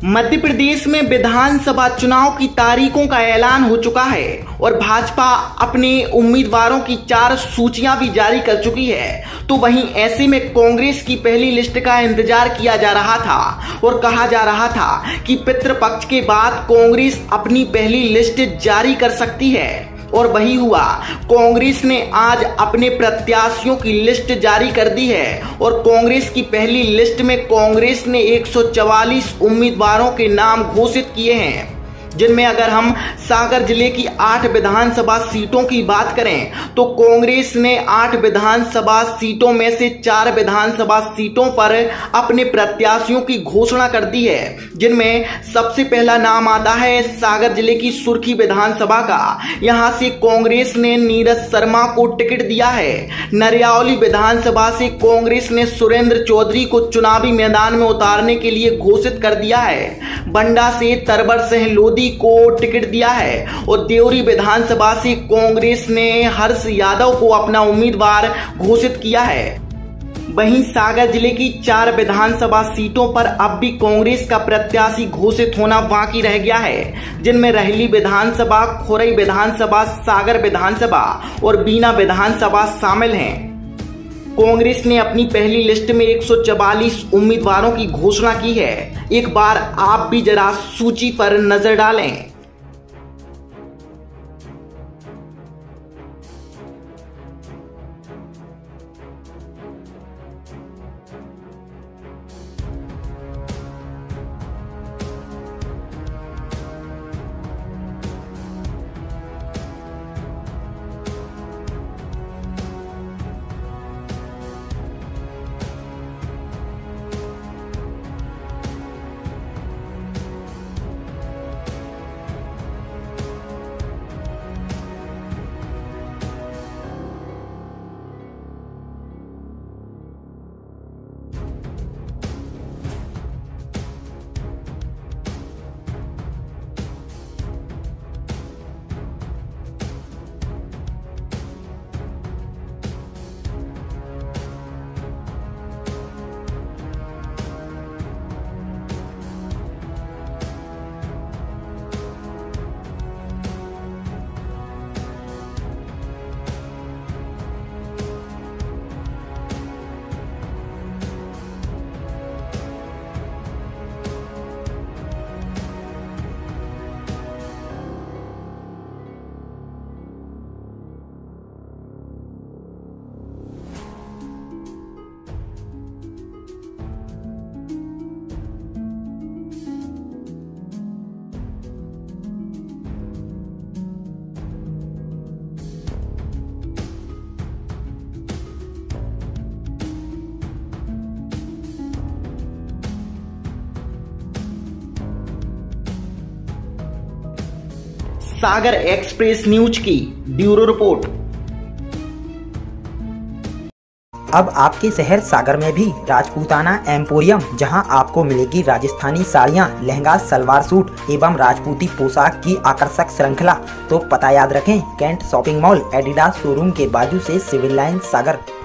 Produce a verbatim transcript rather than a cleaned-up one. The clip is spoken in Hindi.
मध्य प्रदेश में विधानसभा चुनाव की तारीखों का ऐलान हो चुका है और भाजपा अपने उम्मीदवारों की चार सूचियां भी जारी कर चुकी है। तो वहीं ऐसे में कांग्रेस की पहली लिस्ट का इंतजार किया जा रहा था और कहा जा रहा था कि पितृपक्ष के बाद कांग्रेस अपनी पहली लिस्ट जारी कर सकती है, और वही हुआ। कांग्रेस ने आज अपने प्रत्याशियों की लिस्ट जारी कर दी है और कांग्रेस की पहली लिस्ट में कांग्रेस ने एक सौ चवालीस उम्मीदवारों के नाम घोषित किए हैं, जिनमें अगर हम सागर जिले की आठ विधानसभा सीटों की बात करें तो कांग्रेस ने आठ विधानसभा सीटों में से चार विधानसभा सीटों पर अपने प्रत्याशियों की घोषणा कर दी है, जिनमें सबसे पहला नाम आता है सागर जिले की सुर्खी विधानसभा का। यहां से कांग्रेस ने नीरज शर्मा को टिकट दिया है। नरियावली विधानसभा से कांग्रेस ने सुरेंद्र चौधरी को चुनावी मैदान में उतारने के लिए घोषित कर दिया है। बंडा से तरवर सिंह लोधी को टिकट दिया है और देवरी विधानसभा से कांग्रेस ने हर्ष यादव को अपना उम्मीदवार घोषित किया है। वहीं सागर जिले की चार विधानसभा सीटों पर अब भी कांग्रेस का प्रत्याशी घोषित होना बाकी रह गया है, जिनमें रहली विधानसभा, खोरई विधानसभा, सागर विधानसभा और बीना विधानसभा शामिल हैं। कांग्रेस ने अपनी पहली लिस्ट में एक सौ चवालीस उम्मीदवारों की घोषणा की है। एक बार आप भी जरा सूची पर नजर डालें। सागर एक्सप्रेस न्यूज की ब्यूरो रिपोर्ट। अब आपके शहर सागर में भी राजपूताना एम्पोरियम, जहां आपको मिलेगी राजस्थानी साड़ियां, लहंगा, सलवार सूट एवं राजपूती पोशाक की आकर्षक श्रृंखला। तो पता याद रखें, cantt shopping mall, Adidas showroom के बाजू से सिविल लाइन सागर।